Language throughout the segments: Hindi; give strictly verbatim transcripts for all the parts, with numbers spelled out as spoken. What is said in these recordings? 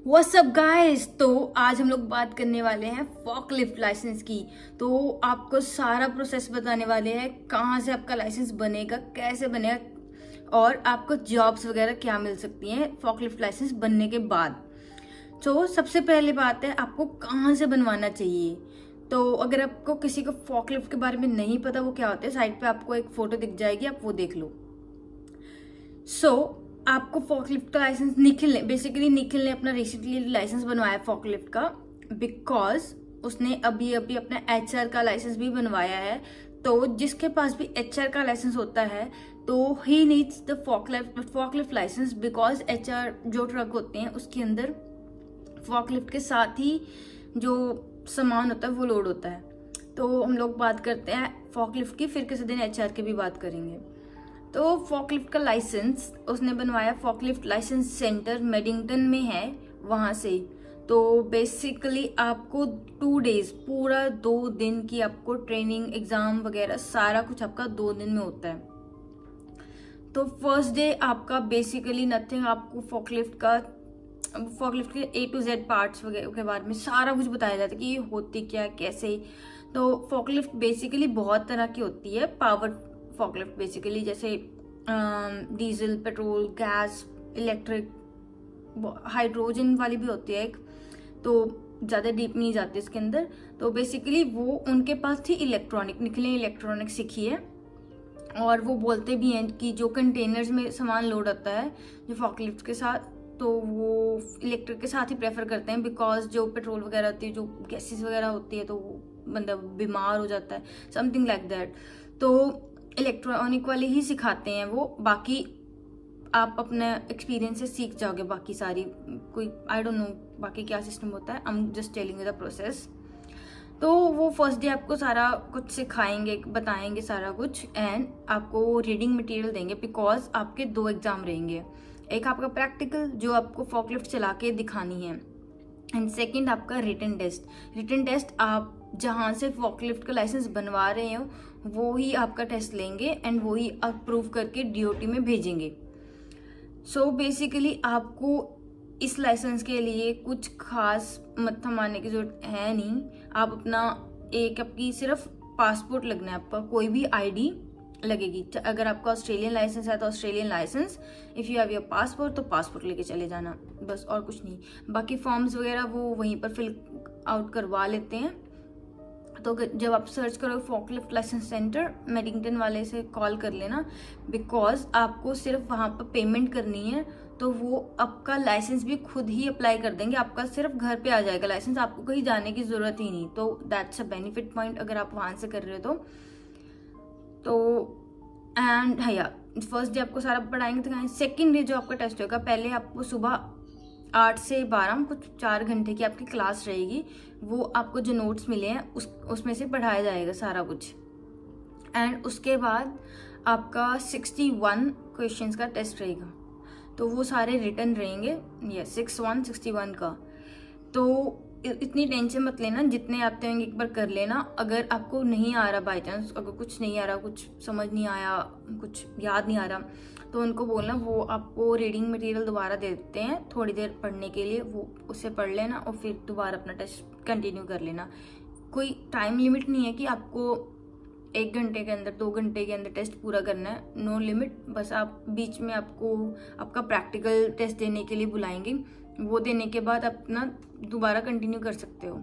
What's up guys. तो आज हम लोग बात करने वाले हैं फॉकलिफ्ट लाइसेंस की। तो आपको सारा प्रोसेस बताने वाले हैं, कहाँ से आपका लाइसेंस बनेगा, कैसे बनेगा और आपको जॉब्स वगैरह क्या मिल सकती हैं फॉकलिफ्ट लाइसेंस बनने के बाद। तो सबसे पहले बात है आपको कहाँ से बनवाना चाहिए। तो अगर आपको किसी को फॉकलिफ्ट के बारे में नहीं पता वो क्या होता है, साइड पे आपको एक फोटो दिख जाएगी, आप वो देख लो। सो so, आपको फॉकलिफ्ट का लाइसेंस निखिल ने बेसिकली निखिल ने अपना रिसेंटली लाइसेंस बनवाया फॉकलिफ्ट का, बिकॉज उसने अभी अभी अपना एचआर का लाइसेंस भी बनवाया है। तो जिसके पास भी एचआर का लाइसेंस होता है तो he needs the forklift forklift license, because HR जो ट्रक होते हैं उसके अंदर फॉकलिफ्ट के साथ ही जो सामान होता है वो लोड होता है। तो हम लोग बात करते हैं फॉकलिफ्ट की, फिर किसी दिन एचआर की भी बात करेंगे। तो फॉकलिफ्ट का लाइसेंस उसने बनवाया फॉकलिफ्ट लाइसेंस सेंटर मेडिंगटन में है, वहां से। तो बेसिकली आपको टू डेज पूरा दो दिन की आपको ट्रेनिंग एग्जाम वगैरह सारा कुछ आपका दो दिन में होता है। तो फर्स्ट डे आपका बेसिकली नथिंग, आपको फॉकलिफ्ट का फॉकलिफ्ट के ए टू जेड पार्ट्स वगैरह के बारे में सारा कुछ बताया जाता है कि ये होती क्या कैसे। तो फॉकलिफ्ट बेसिकली बहुत तरह की होती है। पावर फॉकलिफ्ट बेसिकली जैसे diesel, petrol, gas, electric, hydrogen वाली भी होती है एक, तो ज्यादा डीप नहीं जाते इसके अंदर। तो बेसिकली वो उनके पास थी इलेक्ट्रॉनिक, निकले इलेक्ट्रॉनिक सीखी है। और वो बोलते भी हैं कि जो कंटेनर्स में सामान लोड होता है जो फॉकलिफ्ट के साथ, तो वो इलेक्ट्रिक के साथ ही प्रेफर करते हैं, बिकॉज जो पेट्रोल वगैरह होती है, जो गैसेस वगैरह होती है, तो बंदा बीमार हो जाता है, समथिंग लाइक दैट। तो इलेक्ट्रॉनिक वाले ही सिखाते हैं वो, बाकी आप अपने एक्सपीरियंस से सीख जाओगे बाकी सारी, कोई आई डोंट नो बाकी क्या सिस्टम होता है, I am just telling you the process. तो वो फर्स्ट डे आपको सारा कुछ सिखाएंगे, बताएंगे सारा कुछ, एंड आपको रीडिंग मटेरियल देंगे, बिकॉज आपके दो एग्जाम रहेंगे। एक आपका प्रैक्टिकल जो आपको फॉकलिफ्ट चला के दिखानी है, एंड सेकेंड आपका रिटन टेस्ट। रिटन टेस्ट आप जहां से फॉकलिफ्ट का लाइसेंस बनवा रहे हो वो ही आपका टेस्ट लेंगे एंड वो ही अप्रूव करके डीओटी में भेजेंगे। सो so बेसिकली आपको इस लाइसेंस के लिए कुछ खास मत्था मारने की जरूरत है नहीं। आप अपना एक आपकी सिर्फ पासपोर्ट लगना है, आपका कोई भी आईडी लगेगी। अगर आपका ऑस्ट्रेलियन लाइसेंस है तो Australian license, if you have your passport तो पासपोर्ट लेके चले जाना, बस और कुछ नहीं। बाकी फॉर्म्स वगैरह वो वहीं पर फिल आउट करवा लेते हैं। तो जब आप सर्च करो फॉकलिफ्ट लाइसेंस सेंटर मेडिंगटन वाले से कॉल कर लेना, बिकॉज आपको सिर्फ वहां पर पेमेंट करनी है, तो वो आपका लाइसेंस भी खुद ही अप्लाई कर देंगे, आपका सिर्फ घर पे आ जाएगा लाइसेंस, आपको कहीं जाने की जरूरत ही नहीं। तो दैट्स अ बेनिफिट पॉइंट अगर आप वहां से कर रहे हो तो तो एंड है यार, फर्स्ट डे आपको सारा पढ़ाएंगे। तो सेकेंड डे जो आपका टेस्ट होगा, पहले आपको सुबह आठ से बारह कुछ चार घंटे की आपकी क्लास रहेगी। वो आपको जो नोट्स मिले हैं उस उसमें से पढ़ाया जाएगा सारा कुछ, एंड उसके बाद आपका सिक्सटी वन क्वेश्चंस का टेस्ट रहेगा। तो वो सारे रिटन रहेंगे, ये सिक्स वन सिक्सटी वन का। तो इतनी टेंशन मत लेना, जितने आते होंगे एक बार कर लेना। अगर आपको नहीं आ रहा, बाई चांस अगर कुछ नहीं आ रहा, कुछ समझ नहीं आया, कुछ याद नहीं आ रहा, तो उनको बोलना वो आपको रीडिंग मटेरियल दोबारा दे देते हैं थोड़ी देर पढ़ने के लिए, वो उससे पढ़ लेना और फिर दोबारा अपना टेस्ट कंटिन्यू कर लेना। कोई टाइम लिमिट नहीं है कि आपको एक घंटे के अंदर, दो घंटे के अंदर टेस्ट पूरा करना है, नो लिमिट। बस आप बीच में आपको आपका प्रैक्टिकल टेस्ट देने के लिए बुलाएंगे, वो देने के बाद अपना दोबारा कंटिन्यू कर सकते हो।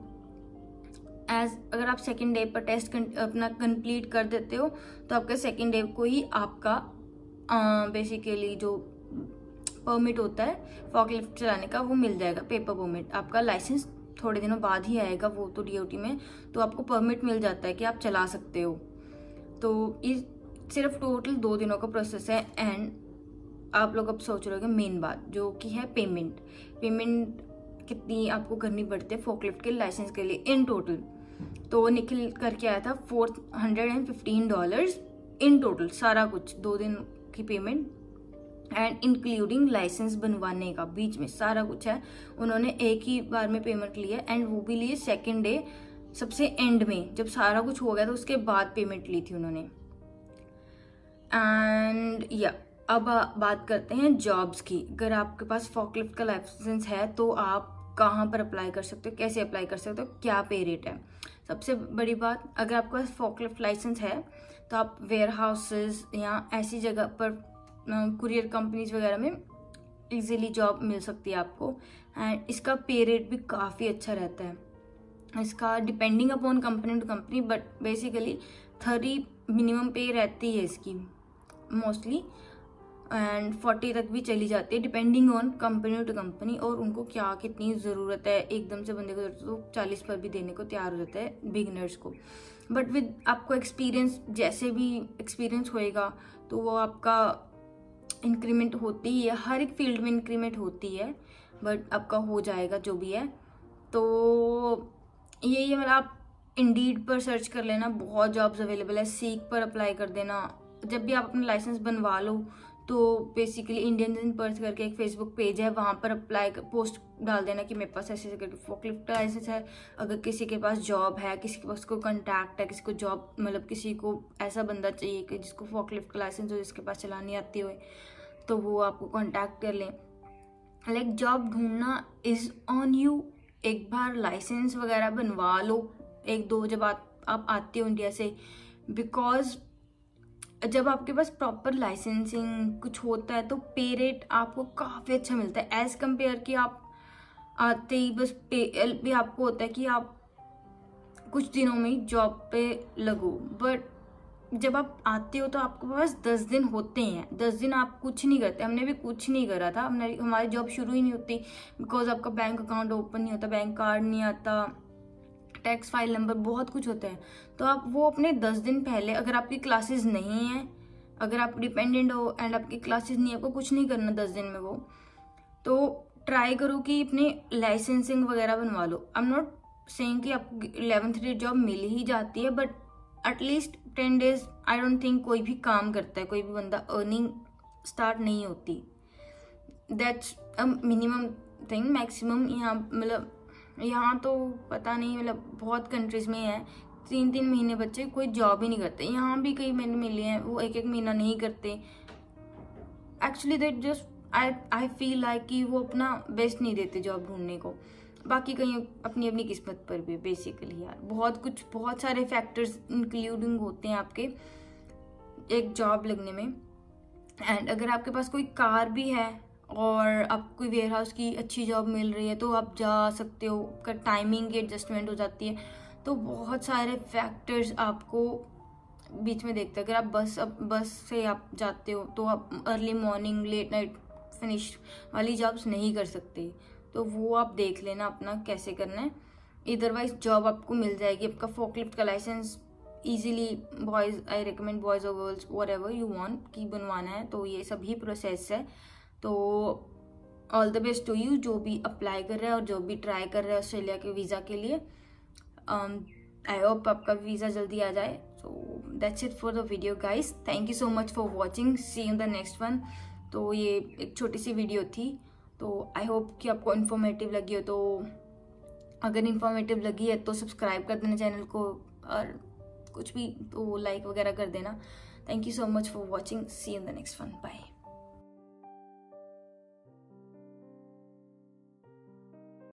एज अगर आप सेकेंड डे पर टेस्ट अपना कंप्लीट कर देते हो तो आपका सेकेंड डे को ही आपका बेसिकली uh, जो परमिट होता है फॉकलिफ्ट चलाने का वो मिल जाएगा, पेपर परमिट। आपका लाइसेंस थोड़े दिनों बाद ही आएगा वो तो डीओटी में, तो आपको परमिट मिल जाता है कि आप चला सकते हो। तो ये सिर्फ टोटल दो दिनों का प्रोसेस है। एंड आप लोग अब सोच रहे हो मेन बात जो कि है पेमेंट। पेमेंट कितनी आपको करनी पड़ती है फॉकलिफ्ट के लाइसेंस के लिए इन टोटल। तो निखिल करके आया था four hundred and fifteen dollars in total, सारा कुछ दो दिन की पेमेंट एंड इंक्लूडिंग लाइसेंस बनवाने का बीच में सारा कुछ है। उन्होंने एक ही बार में पेमेंट ली है, एंड वो भी लिए सेकेंड डे सबसे एंड में, जब सारा कुछ हो गया तो उसके बाद पेमेंट ली थी उन्होंने। एंड या अब बात करते हैं जॉब्स की। अगर आपके पास फॉकलिफ्ट का लाइसेंस है तो आप कहाँ पर अप्लाई कर सकते हो, कैसे अप्लाई कर सकते हो, क्या पे रेट है। सबसे बड़ी बात, अगर आपके पास फॉकलिफ्ट लाइसेंस है तो आप वेयर हाउसेज या ऐसी जगह पर कुरियर कंपनीज वगैरह में इजीली जॉब मिल सकती है आपको। एंड इसका पे रेट भी काफ़ी अच्छा रहता है। इसका depending upon company to company, but basically thirty minimum पे रहती है इसकी मोस्टली, एंड फोर्टी तक भी चली जाती है depending on company to company और उनको क्या कितनी ज़रूरत है। एकदम से बंदे को जरूरत तो चालीस पर भी देने को तैयार हो जाता है बिगिनर्स को। बट विद आपको एक्सपीरियंस, जैसे भी एक्सपीरियंस होएगा तो वो आपका इंक्रीमेंट होती ही है, हर एक फील्ड में इंक्रीमेंट होती है, बट आपका हो जाएगा जो भी है। तो ये ये मतलब आप इंडीड पर सर्च कर लेना, बहुत जॉब्स अवेलेबल है। सीक पर अप्लाई कर देना। जब भी आप अपना लाइसेंस बनवा लो तो बेसिकली इंडियन इन पर्थ करके एक फेसबुक पेज है, वहाँ पर अप्लाई पोस्ट डाल देना कि मेरे पास ऐसे करके फॉकलिफ्ट लाइसेंस है। अगर किसी के पास जॉब है, किसी के पास कोई कॉन्टैक्ट है, किसी को जॉब मतलब किसी को ऐसा बंदा चाहिए कि जिसको फॉकलिफ्ट का लाइसेंस हो, जिसके पास चलानी आती हो, तो वो आपको कॉन्टैक्ट कर लें। लाइक जॉब ढूंढना इज़ ऑन यू। एक बार लाइसेंस वगैरह बनवा लो एक दो, जब आप, आप आते हो इंडिया से, बिकॉज जब आपके पास प्रॉपर लाइसेंसिंग कुछ होता है तो पे रेट आपको काफ़ी अच्छा मिलता है एज कम्पेयर कि आप आते ही बस पे भी आपको होता है कि आप कुछ दिनों में जॉब पे लगो। बट जब आप आते हो तो आपके पास दस दिन होते हैं। दस दिन आप कुछ नहीं करते। हमने भी कुछ नहीं करा था, हमने हमारी जॉब शुरू ही नहीं होती बिकॉज आपका बैंक अकाउंट ओपन नहीं होता, बैंक कार्ड नहीं आता, टैक्स फाइल नंबर, बहुत कुछ होता है। तो आप वो अपने दस दिन पहले, अगर आपकी क्लासेस नहीं है, अगर आप डिपेंडेंट हो एंड आपकी क्लासेस नहीं है, आपको कुछ नहीं करना दस दिन में, वो तो ट्राई करो कि अपने लाइसेंसिंग वगैरह बनवा लो। आई एम नॉट सेइंग कि आपको इलेवेंथ डे जॉब मिल ही जाती है, but at least ten days I don't think कोई भी काम करता है, कोई भी बंदा अर्निंग स्टार्ट नहीं होती। That's a minimum thing. Maximum यहाँ मतलब यहाँ तो पता नहीं, मतलब बहुत कंट्रीज में है तीन तीन महीने बच्चे कोई जॉब ही नहीं करते। यहाँ भी कई मैंने मिले हैं वो एक एक महीना नहीं करते। Actually that just I I feel like कि वो अपना बेस्ट नहीं देते जॉब ढूंढने को। बाकी कहीं अपनी अपनी किस्मत पर भी बेसिकली यार बहुत कुछ, बहुत सारे फैक्टर्स इंक्लूडिंग होते हैं आपके एक जॉब लगने में। एंड अगर आपके पास कोई कार भी है और आपको कोई वेयर हाउस की अच्छी जॉब मिल रही है तो आप जा सकते हो। का टाइमिंग की एडजस्टमेंट हो जाती है, तो बहुत सारे फैक्टर्स आपको बीच में देखते हैं। अगर आप बस अब बस से आप जाते हो तो आप early morning late night finish वाली जॉब्स नहीं कर सकते, तो वो आप देख लेना अपना कैसे करना है। इधरवाइज जॉब आपको मिल जाएगी। आपका फॉकलिफ्ट का license easily, boys I recommend boys और गर्ल्स व्हाटएवर यू वांट की बनवाना है, तो ये सभी प्रोसेस है। तो all the best to you जो भी अप्लाई कर रहा है और जो भी ट्राई कर रहा है ऑस्ट्रेलिया के वीज़ा के लिए। आई होप आपका वीज़ा जल्दी आ जाए। So that's it for the video guys. Thank you so much for watching, see you in the next one. तो ये एक छोटी सी वीडियो थी, तो आई होप कि आपको इन्फॉर्मेटिव लगी हो। तो अगर इन्फॉर्मेटिव लगी है तो सब्सक्राइब कर देना चैनल को, और कुछ भी तो लाइक वगैरह कर देना। Thank you so much for watching, see you in the next one, bye.